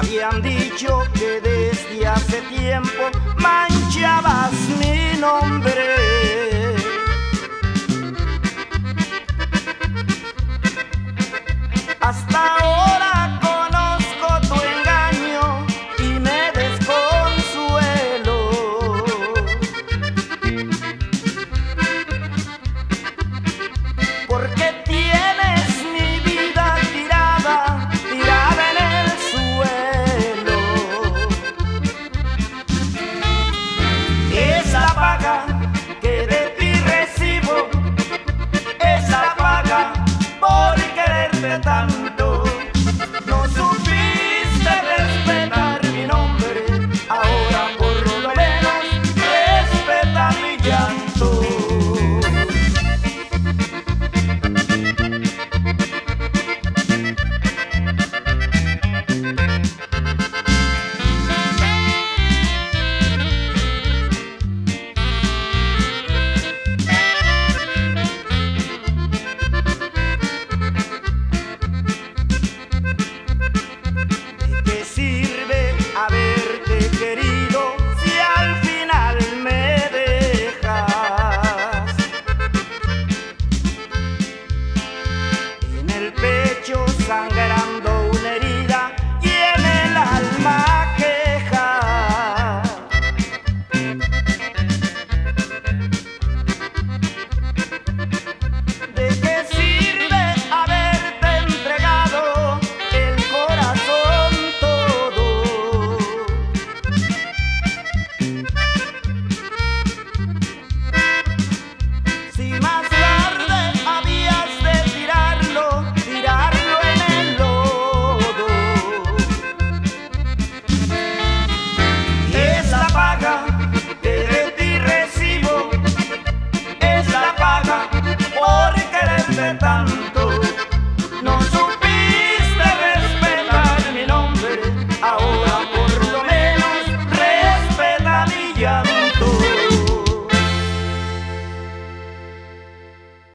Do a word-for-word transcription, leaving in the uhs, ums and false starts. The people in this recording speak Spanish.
habían dicho que desde hace tiempo manchabas mi nombre. Hasta ahora conozco tu engaño y me desconsuelo, porque tienes mi vida tirada, tirada en el suelo. Es la paga que de ti recibo, es la paga por quererte tanto. No supiste respetar mi nombre, ahora por lo menos respeta mi llanto. Haberte querido si al final me dejas. En el pecho sangrando una herida y en el alma queja. ¿De qué sirve haberte entregado el corazón todo? Si más tarde habías de tirarlo, tirarlo en el lodo. Es la paga que de ti recibo, es la paga por quererte tanto.